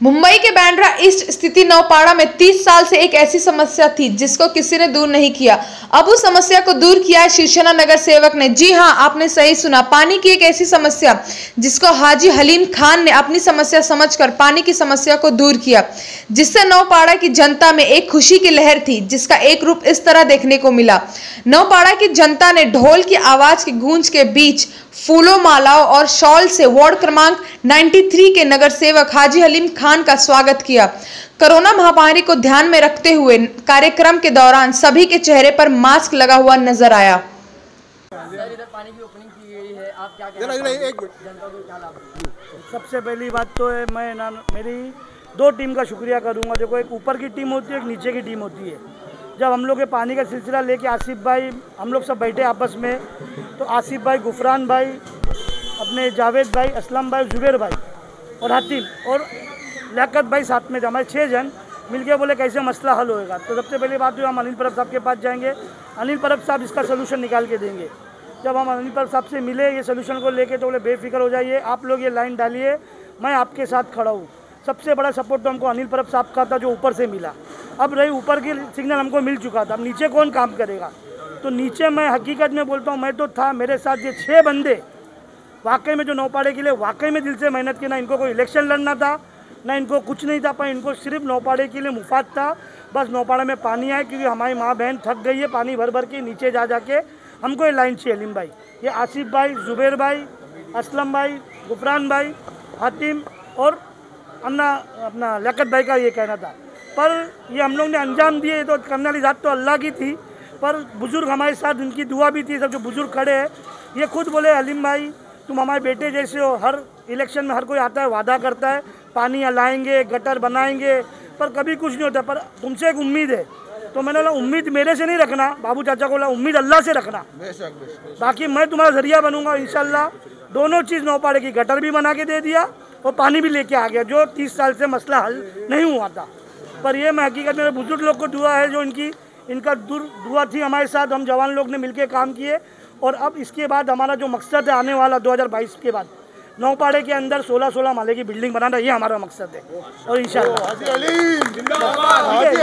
मुंबई के बांद्रा ईस्ट स्थित नौपाड़ा में 30 साल से एक ऐसी समस्या थी जिसको किसी ने दूर नहीं किया। अब उस समस्या को दूर किया है शिवसेना नगर सेवक ने। जी हां, आपने सही सुना, पानी की एक ऐसी समस्या जिसको हाजी हलीम खान ने अपनी समस्या समझकर पानी की समस्या को दूर किया, जिससे नौपाड़ा की जनता में एक खुशी की लहर थी, जिसका एक रूप इस तरह देखने को मिला। नौपाड़ा की जनता ने ढोल की आवाज की गूंज के बीच फूलों, मालाओं और शॉल से वार्ड क्रमांक 93 के नगर सेवक हाजी हलीम खान का स्वागत किया। कोरोना महामारी को ध्यान में रखते हुए कार्यक्रम के दौरान सभी के चेहरे पर मास्क लगा हुआ नजर आया। इधर पानी की ओपनिंग की गई है, आप क्या कहना चाहेंगे? सबसे पहली बात तो है, मैं मेरी दो टीम का शुक्रिया करूंगा। देखो, एक ऊपर की टीम होती है, एक नीचे की टीम होती है। जब हम लोग ये पानी का सिलसिला लेके आसिफ भाई, हम लोग सब बैठे आपस में, तो आसिफ भाई, गुफरान भाई, अपने जावेद भाई, असलम भाई, जुबेर भाई और हातिम और लियाकत भाई साथ में थे। हमारे 6 जन मिलके बोले कैसे मसला हल होएगा। तो सबसे पहली बात तो हम अनिल परब साहब के पास जाएंगे। अनिल परब साहब इसका सोल्यूशन निकाल के देंगे। जब हम अनिल परब साहब से मिले ये सोल्यूशन को लेके, तो बोले बेफिक्र हो जाइए, आप लोग ये लाइन डालिए, मैं आपके साथ खड़ा हूँ। सबसे बड़ा सपोर्ट तो हमको अनिल परब साहब का था, जो ऊपर से मिला। अब रही ऊपर की सिग्नल हमको मिल चुका था, अब नीचे कौन काम करेगा? तो नीचे मैं हकीकत में बोलता हूँ, मैं तो था, मेरे साथ ये 6 बंदे वाकई में जो नौपाड़े के लिए वाकई में दिल से मेहनत की। ना इनको कोई इलेक्शन लड़ना था, ना इनको कुछ नहीं था, पर इनको सिर्फ नौपाड़े के लिए मुफाद था। बस नौपाड़े में पानी आए, क्योंकि हमारी माँ बहन थक गई है पानी भर भर के, नीचे जा जाके हमको ये लाइन चाहिए। हलीम भाई, ये आसिफ भाई, जुबेर भाई, असलम भाई, गुफरान भाई, हातिम और अपना लियाकत भाई का ये कहना था। पर ये हम लोग ने अंजाम दिए, तो करने वाली ज़ात तो अल्लाह की थी, पर बुज़ुर्ग हमारे साथ, उनकी दुआ भी थी। सब जो बुज़ुर्ग खड़े हैं ये खुद बोले, हलीम भाई तुम हमारे बेटे जैसे हो। हर इलेक्शन में हर कोई आता है, वादा करता है पानी लाएंगे, गटर बनाएंगे, पर कभी कुछ नहीं होता। पर तुमसे एक उम्मीद है। तो मैंने बोला उम्मीद मेरे से नहीं रखना, बाबू चाचा को बोला उम्मीद अल्लाह से रखना, बाकी मैं तुम्हारा जरिया बनूंगा इंशाल्लाह। दोनों चीज़ नौपाड़े की गटर भी बना के दे दिया और पानी भी लेके आ गया, जो 30 साल से मसला हल नहीं हुआ था। पर ये मैं हकीकत मेरे बुजुर्ग लोग को दुआ है, जो इनका दुआ थी हमारे साथ, हम जवान लोग ने मिलकर काम किए। और अब इसके बाद हमारा जो मकसद है आने वाला 2022 के बाद, नौपाड़े के अंदर 16 माले की बिल्डिंग बनाना, ये हमारा मकसद है। और इंशाल्लाह हाजी हलीम जिंदाबाद, हाजी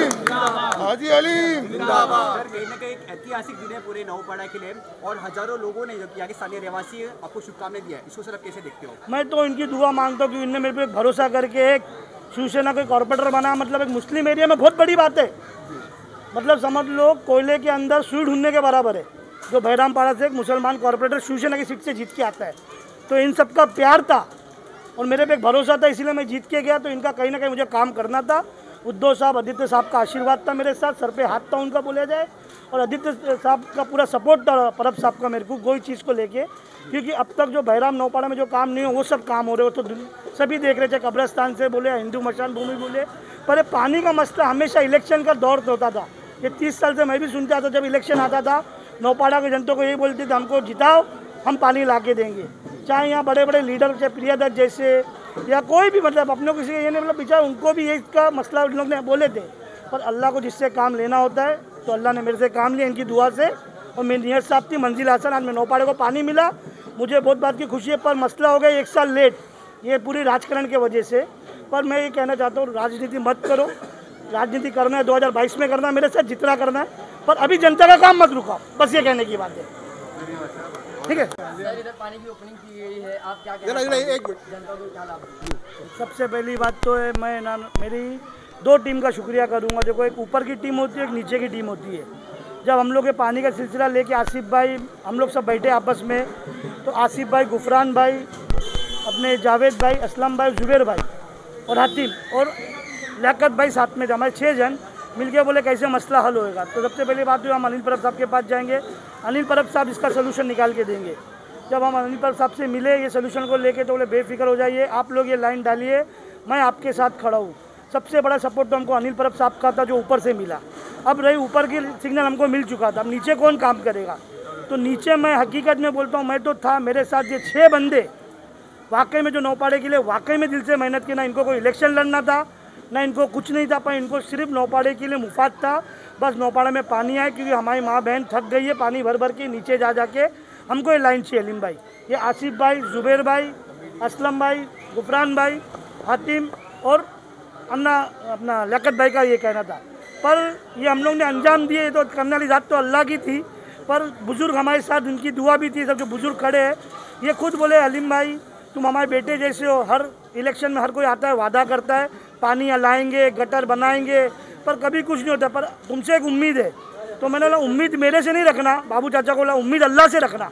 हलीम जिंदाबाद। कहीं ना कहीं एक ऐतिहासिक दिन है पूरे नौपाड़ा के लिए, और हजारों लोगों ने, जो कि यहाँ के स्थानीय रहवासी आपको शुभकामनाएं दिया है, इसको सर आप कैसे देखते हो? मैं तो इनकी दुआ मांगता हूँ कि इनने मेरे पे भरोसा करके एक शिवसेना के कॉर्पोरेटर बना, मतलब एक मुस्लिम एरिया में बहुत बड़ी बात है। मतलब समझ लो कोयले के अंदर सुई ढूंढने के बराबर है। जो बहरामपाड़ा से एक मुसलमान कॉर्पोरेटर शिवसेना की सीट से जीत के आता है, तो इन सब का प्यार था और मेरे पे एक भरोसा था, इसीलिए मैं जीत के गया। तो इनका कहीं ना कहीं मुझे काम करना था। उद्धव साहब, आदित्य साहब का आशीर्वाद था मेरे साथ, सर पे हाथ था उनका बोला जाए, और आदित्य साहब का पूरा सपोर्ट था, परब साहब का मेरे को कोई चीज़ को लेके। क्योंकि अब तक जो बहराम नौपाड़ा में जो काम नहीं हो, वो सब काम हो रहे हो, तो सभी देख रहे थे, कब्रस्तान से बोले, हिंदू मशान भूमि बोले। पर पानी का मसला हमेशा इलेक्शन का दौर होता था। ये 30 साल से मैं भी सुनता था, जब इलेक्शन आता था नौपाड़ा के जनता को यही बोलते थे, हमको जिताओ, हम पानी ला के देंगे। चाहे यहाँ बड़े बड़े लीडर, चाहे प्रियादत्त जैसे या कोई भी, मतलब अपनों किसी ये नहीं, मतलब बेचारा उनको भी ये इसका मसला उन लोग ने बोले थे। पर अल्लाह को जिससे काम लेना होता है, तो अल्लाह ने मेरे से काम लिया इनकी दुआ से। और मेरी नीयत साफ थी, मंजिल आसान, आज मैं नौपाड़े को पानी मिला, मुझे बहुत बात की खुशी है। पर मसला हो गया 1 साल लेट, ये पूरी राजकारण के वजह से। पर मैं ये कहना चाहता हूँ, राजनीति मत करो, राजनीति करना है 2022 में करना है, मेरे साथ जितना करना है, पर अभी जनता का काम मत रुकाओ, बस ये कहने की बात है। ठीक है, इधर पानी की ओपनिंग की गई है, आप क्या कहना चाहेंगे? सबसे पहली बात तो है, मैं मेरी 2 टीम का शुक्रिया करूंगा। देखो, एक ऊपर की टीम होती है, एक नीचे की टीम होती है। जब हम लोग ये पानी का सिलसिला लेके आसिफ भाई, हम लोग सब बैठे आपस में, तो आसिफ भाई, गुफरान भाई, अपने जावेद भाई, असलम भाई, जुबेर भाई और हातिम और लियाकत भाई साथ में थे। हमारे 6 जन मिलके बोले कैसे मसला हल होएगा। तो सबसे पहली बात तो हम अनिल परब साहब के पास जाएंगे। अनिल परब साहब इसका सोल्यूशन निकाल के देंगे। जब हम अनिल परब साहब से मिले ये सोल्यूशन को लेके, तो बोले बेफिक्र हो जाइए, आप लोग ये लाइन डालिए, मैं आपके साथ खड़ा हूँ। सबसे बड़ा सपोर्ट तो हमको अनिल परब साहब का था, जो ऊपर से मिला। अब रही ऊपर की सिग्नल हमको मिल चुका था, अब नीचे कौन काम करेगा? तो नीचे मैं हकीकत में बोलता हूँ, मैं तो था, मेरे साथ ये 6 बंदे वाकई में जो नौपाड़े के लिए वाकई में दिल से मेहनत की। ना इनको कोई इलेक्शन लड़ना था, ना इनको कुछ नहीं था, पर इनको सिर्फ नौपाड़े के लिए मुफाद था। बस नौपाड़े में पानी आए, क्योंकि हमारी माँ बहन थक गई है पानी भर भर के, नीचे जा जाके हमको ये लाइन चाहिए। हलीम भाई, ये आसिफ भाई, जुबेर भाई, असलम भाई, गुफरान भाई, हातिम और अपना लियाकत भाई का ये कहना था। पर ये हम लोग ने अंजाम दिए, तो करने वाली ज़ात तो अल्लाह की थी, पर बुज़ुर्ग हमारे साथ, उनकी दुआ भी थी। सब जो बुज़ुर्ग खड़े हैं ये खुद बोले, हलीम भाई तुम हमारे बेटे जैसे हो, हर इलेक्शन में हर कोई आता है वादा करता है पानी लाएंगे, गटर बनाएंगे, पर कभी कुछ नहीं होता। पर तुमसे एक उम्मीद है, तो मैंने बोला उम्मीद मेरे से नहीं रखना, बाबू चाचा को बोला उम्मीद अल्लाह से रखना,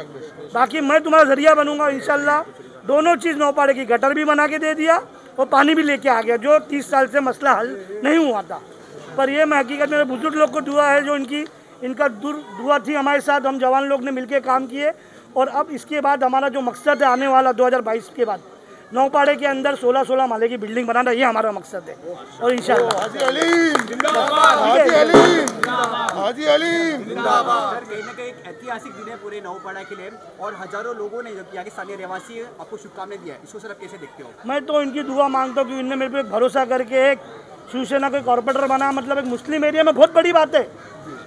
बाकी मैं तुम्हारा जरिया बनूंगा। इंशाल्लाह दोनों चीज़ नौपाड़े की, गटर भी बना के दे दिया और पानी भी लेके आ गया, जो 30 साल से मसला हल नहीं हुआ था। पर ये मैं हकीकत मेरे बुजुर्ग लोग को दुआ है, जो इनका दुआ थी हमारे साथ, हम जवान लोग ने मिलकर काम किए। और अब इसके बाद हमारा जो मकसद है आने वाला 2022 के बाद नौपाड़े के अंदर 16 माले की बिल्डिंग बनाना, ये हमारा मकसद है। और इंशाल्लाह हाजी हलीम जिंदाबाद, हाजी हलीम हाजी हलीम जिंदाबाद। सर, कहीं ना कहीं एक ऐतिहासिक दिन है पूरे नौपाड़ा के लिए, और हजारों लोगों ने जो कि यहाँ के स्थानीय रहवासी आपको शुभकामनाएं दिया है, इसको सर आप कैसे देखते हो? मैं तो इनकी दुआ मांगता हूँ कि इनने मेरे पे भरोसा करके एक शिवसेना के कॉर्पोरेटर बना, मतलब एक मुस्लिम एरिया में बहुत बड़ी बात है।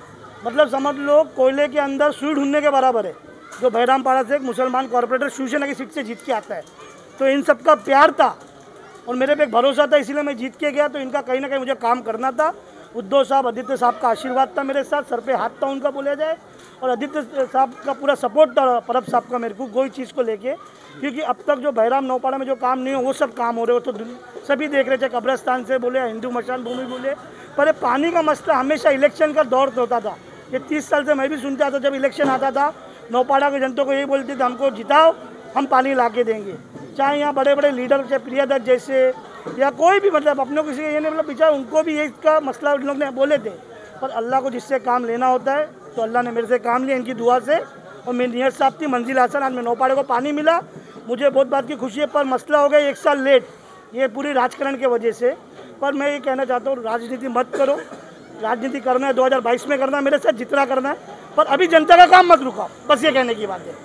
मतलब समझ लो कोयले के अंदर सुई ढूंढने के बराबर है, जो बहरामपाड़ा से एक मुसलमान कॉर्पोरेटर शिवसेना की सीट से जीत के आता है। तो इन सब का प्यार था और मेरे पे एक भरोसा था, इसीलिए मैं जीत के गया। तो इनका कहीं ना कहीं मुझे काम करना था। उद्धव साहब, आदित्य साहब का आशीर्वाद था मेरे साथ, सर पे हाथ था उनका बोला जाए, और आदित्य साहब का पूरा सपोर्ट था, परब साहब का मेरे को कोई चीज़ को लेके। क्योंकि अब तक जो बहराम नौपाड़ा में जो काम नहीं हो वो सब काम हो रहे हो, तो सभी देख रहे थे, कब्रस्तान से बोले, हिंदू मशान भूमि बोले। पर पानी का मसला हमेशा इलेक्शन का दौर होता था। ये 30 साल से मैं भी सुनता था, जब इलेक्शन आता था नौपाड़ा के जनता को यही बोलते थे हमको जिताओ, हम पानी ला के देंगे। चाहे यहाँ बड़े बड़े लीडर, चाहे प्रियादत्त जैसे या कोई भी, मतलब अपनों किसी ये नहीं, मतलब बेचारा उनको भी इसका मसला उन लोग ने बोले थे। पर अल्लाह को जिससे काम लेना होता है, तो अल्लाह ने मेरे से काम लिया इनकी दुआ से। और मेरी नीयत साफ थी, मंजिल आसान, आज मैं नौपाड़े को पानी मिला, मुझे बहुत बात की खुशी है। पर मसला हो गया 1 साल लेट, ये पूरी राजकारण के वजह से। पर मैं ये कहना चाहता हूँ, राजनीति मत करो, राजनीति करना है 2022 में करना है, मेरे साथ जितना करना है, पर अभी जनता का काम मत रुकाओ, बस ये कहने की बात है।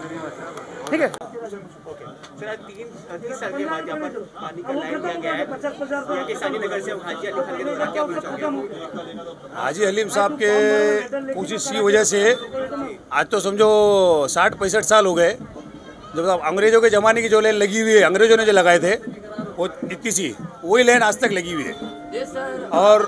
ठीक है सर, 30 साल के बाद यहाँ पर पानी का लाइन दिया गया है, यहाँ के स्थानीय नगर से हाजी अली खान के द्वारा क्या बोलना चाहोगे? हाजी हलीम साहब के कोशिश की वजह से आज तो समझो 60-65 साल हो गए। जब अंग्रेजों के ज़माने की जो लाइन लगी हुई है, अंग्रेजों ने जो लगाए थे वो इतनी सी, वही लाइन आज तक लगी हुई है।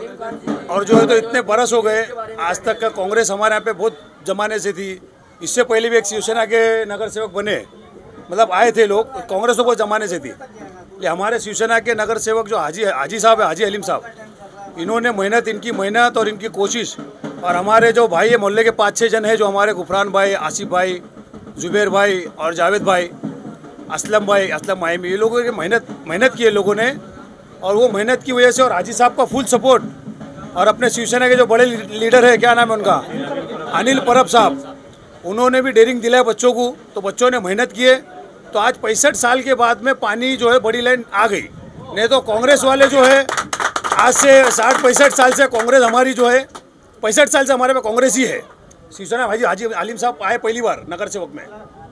और जो है तो इतने बरस हो गए, आज तक का कांग्रेस हमारे यहाँ पे बहुत ज़माने से थी। इससे पहले भी एक शिवसेना के नगर सेवक बने, मतलब आए थे लोग, कांग्रेस तो बहुत ज़माने से थी। ये हमारे शिवसेना के नगर सेवक जो हाजी साहब है, हाजी हलीम साहब, इन्होंने मेहनत, इनकी मेहनत और इनकी कोशिश, और हमारे जो भाई है मोहल्ले के 5-6 जन हैं, जो हमारे गुफरान भाई, आसिफ भाई, जुबैर भाई और जावेद भाई, असलम भाई, असलम माहिमी, ये लोगों की मेहनत की है लोगों ने। और वो मेहनत की वजह से, और हाजी साहब का फुल सपोर्ट, और अपने शिवसेना के जो बड़े लीडर है, क्या नाम है उनका, अनिल परब साहब, उन्होंने भी डेयरिंग दिलाया बच्चों को, तो बच्चों ने मेहनत किए। तो आज 65 साल के बाद में पानी जो है बड़ी लाइन आ गई। नहीं तो कांग्रेस वाले जो है आज से 60-65 साल से कांग्रेस हमारी जो है, 65 साल से हमारे पे कांग्रेस ही है। शिवसेना हाजी हलीम साहब आए पहली बार नगर सेवक में,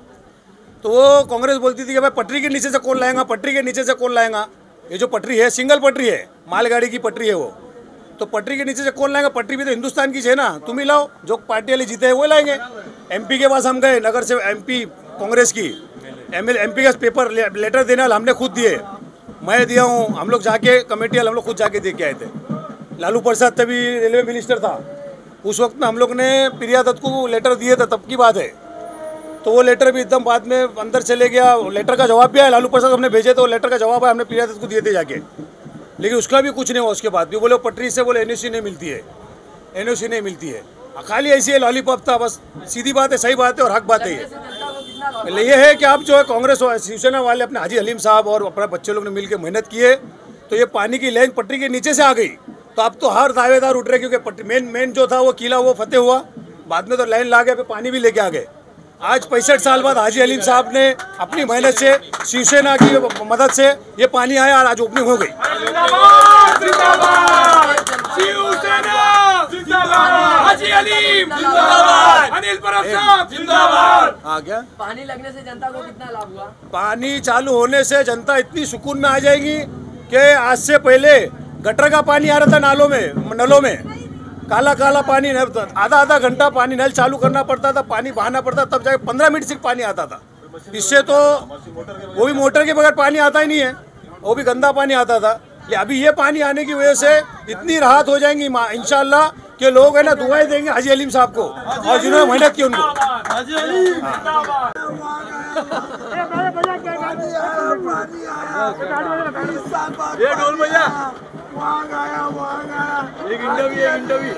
तो वो कांग्रेस बोलती थी कि भाई पटरी के नीचे से कौन लाएगा, पटरी के नीचे से कौन लाएगा। ये जो पटरी है सिंगल पटरी है, मालगाड़ी की पटरी है वो, तो पटरी के नीचे से कौन लाएगा। पटरी भी तो हिंदुस्तान की है ना, तुम ही लाओ, जो पार्टी वाले जीते हैं वो लाएंगे। MP के पास हम गए, नगर से MP कांग्रेस की MP का पेपर लेटर देने वाला हमने खुद दिए, मैं दिया हूँ, हम लोग जाके कमेटी वाले हम लोग खुद जाके दे के आए थे। लालू प्रसाद तभी रेलवे मिनिस्टर था, उस वक्त में हम लोग ने प्रियादत्त को लेटर दिए थे, तब की बात है। तो वो लेटर भी एकदम बाद में अंदर चले गया, लेटर का जवाब भी आया, लालू प्रसाद हमने भेजे तो लेटर का जवाब आया, हमने प्रियादत्त को दिए थे जाके, लेकिन उसका भी कुछ नहीं हुआ। उसके बाद भी बोले पटरी से बोले NOC नहीं मिलती है, NOC नहीं मिलती है, खाली ऐसी है लॉलीपॉप था बस। सीधी बात है, सही बात है और हक बात है ये है कि आप जो है कांग्रेस शिवसेना वाले अपने हाजी हलीम साहब और अपने बच्चे लोग ने मिलकर मेहनत किए, तो ये पानी की लाइन पटरी के नीचे से आ गई। तो अब तो हर दावेदार उठ रहे, क्योंकि मेन जो था वो किला वो फतेह हुआ, बाद में तो लाइन ला गए, पानी भी लेके आ गए। आज 65 साल बाद हाजी हलीम साहब ने अपनी मेहनत से, शिवसेना की मदद से ये पानी आया और आज ओपनिंग हो गई। हाँ, क्या पानी लगने से जनता को कितना लाभ हुआ? पानी चालू होने से जनता इतनी सुकून में आ जाएगी कि आज से पहले गटर का पानी आ रहा था नलों में काला काला पानी, आधा घंटा पानी नल चालू करना पड़ता था, पानी बहाना पड़ता, तब जाके 15 मिनट सिर्फ पानी आता था। इससे तो वो भी मोटर के बगैर पानी आता ही नहीं है। वो भी गंदा पानी आता था। अभी ये पानी आने की वजह से इतनी राहत हो जाएंगी इंशाल्लाह कि लोग है ना दुआएं देंगे हाजी अलीम साहब को और जिन्होंने मेहनत की उनको। हाजी अलीम ये ढोल भैया एक इंटरव्यू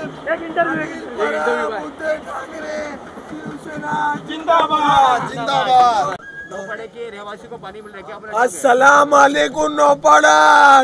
जिंदाबाद जिंदाबाद। नौपाड़ा के रहवासी को पानी मिल रहा है क्या बोला? अस्सलाम वालेकुम नौपाड़ा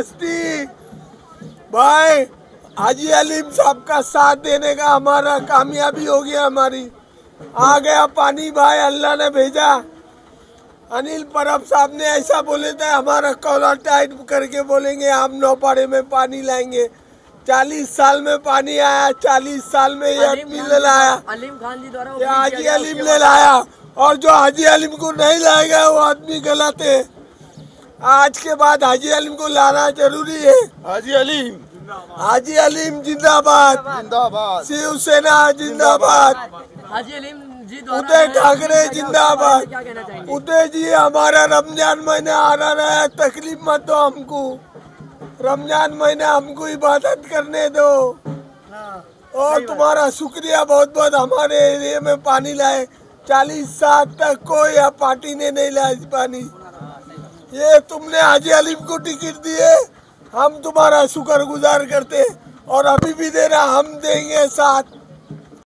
भाई, हाजी अलीम साहब का साथ देने का हमारा कामयाबी हो गया। हमारी आ गया पानी भाई, अल्लाह ने भेजा। अनिल परब साहब ने ऐसा बोले थे, हमारा कॉलर टाइट करके बोलेंगे हम नौपाड़े में पानी लाएंगे। 40 साल में पानी आया, 40 साल में ये आदमी ले लाया, अलीम खान जी द्वारा हाजी अलीम ले लाया। और जो हाजी अलीम को नहीं लाएगा वो आदमी गलत है। आज के बाद हाजी अलीम को लाना जरूरी है। हाजी अलीम जिंदाबाद जिंदाबाद। शिवसेना जिंदाबाद। हाजी अलीम जी द्वारा उदय ठाकरे जिंदाबाद। क्या कहना चाहेंगे? उदय जी, हमारा रमजान महीना आ रहा है, तकलीफ मत दो हमको। रमजान महीना हमको इबादत करने दो। और तुम्हारा शुक्रिया बहुत बहुत, हमारे एरिया में पानी लाए। 40 साल तक कोई पार्टी ने नहीं लाया पानी। ये तुमने हाजी अलीम को टिकट दिए, हम तुम्हारा शुक्रगुजार करते और अभी भी दे रहा, हम देंगे साथ।